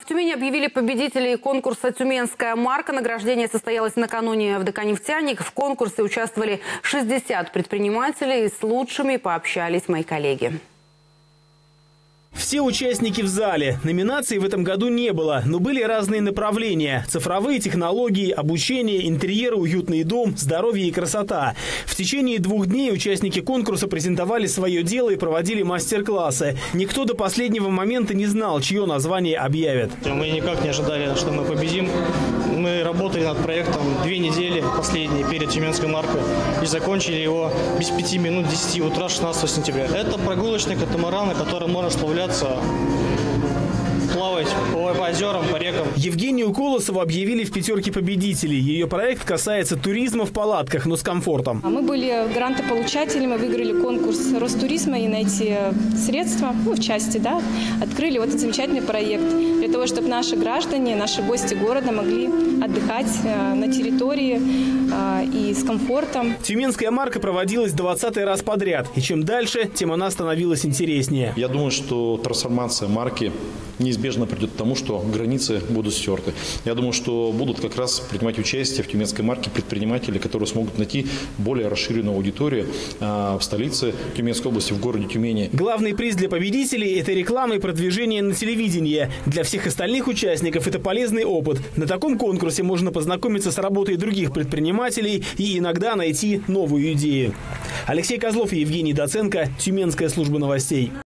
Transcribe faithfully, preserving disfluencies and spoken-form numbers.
В Тюмени объявили победителей конкурса «Тюменская марка». Награждение состоялось накануне в ДК «Нефтяник». В конкурсе участвовали шестьдесят предпринимателей. С лучшими пообщались мои коллеги. Все участники в зале. Номинаций в этом году не было, но были разные направления. Цифровые технологии, обучение, интерьер, уютный дом, здоровье и красота. В течение двух дней участники конкурса презентовали свое дело и проводили мастер-классы. Никто до последнего момента не знал, чье название объявят. Мы никак не ожидали, что мы победим. Мы работали над проектом две недели последние перед Тюменской маркой и закончили его без пяти минут десяти утра шестнадцатого сентября. Это прогулочный катамаран, на котором можно сплавляться, плавать по, по озерам, по рекам. Евгению Колосову объявили в пятерке победителей. Ее проект касается туризма в палатках, но с комфортом. Мы были грантополучатели, мы выиграли конкурс Ростуризма и на эти средства, ну, в части, да, открыли вот этот замечательный проект для того, чтобы наши граждане, наши гости города могли отдыхать на территории и с комфортом. Тюменская марка проводилась двадцатый раз подряд. И чем дальше, тем она становилась интереснее. Я думаю, что трансформация марки неизбежно придет к тому, что границы будут стерты. Я думаю, что будут как раз принимать участие в Тюменской марке предприниматели, которые смогут найти более расширенную аудиторию в столице Тюменской области, в городе Тюмени. Главный приз для победителей – это реклама и продвижение на телевидении. Для всех остальных участников это полезный опыт. На таком конкурсе можно познакомиться с работой других предпринимателей и иногда найти новую идею. Алексей Козлов и Евгений Доценко. Тюменская служба новостей.